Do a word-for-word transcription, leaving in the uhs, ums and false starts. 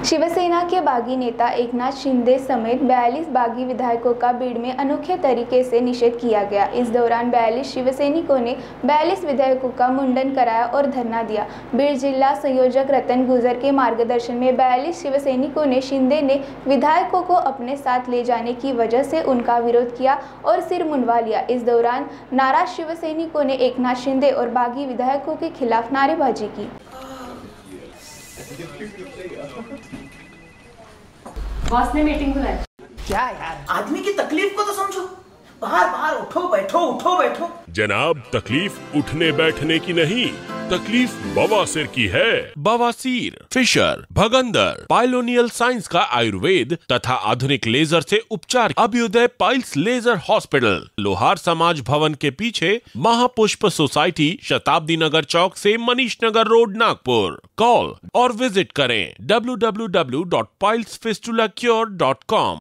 शिवसेना के बागी नेता एकनाथ शिंदे समेत बयालीस बागी विधायकों का बीड़ में अनोखे तरीके से निषेध किया गया। इस दौरान बयालीस शिवसैनिकों ने बयालीस विधायकों का मुंडन कराया और धरना दिया। बीड़ जिला संयोजक रतन गुजर के मार्गदर्शन में बयालीस शिवसैनिकों ने शिंदे ने विधायकों को अपने साथ ले जाने की वजह से उनका विरोध किया और सिर मुंडवा लिया। इस दौरान नाराज शिवसैनिकों ने एकनाथ शिंदे और बागी विधायकों के खिलाफ नारेबाजी की। बॉस ने मीटिंग बुलाई। क्या यार, आदमी की तकलीफ को तो समझो। बाहर बाहर उठो बैठो उठो बैठो। जनाब, तकलीफ उठने बैठने की नहीं, तकलीफ बवासीर की है। बवासीर, फिशर, भगंदर, पाइलोनियल साइंस का आयुर्वेद तथा आधुनिक लेजर से उपचार। अभ्युदय पाइल्स लेजर हॉस्पिटल, लोहार समाज भवन के पीछे, महापुष्प सोसाइटी, शताब्दी नगर चौक से मनीष नगर रोड, नागपुर। कॉल और विजिट करें W W W dot piles fistula cure dot com.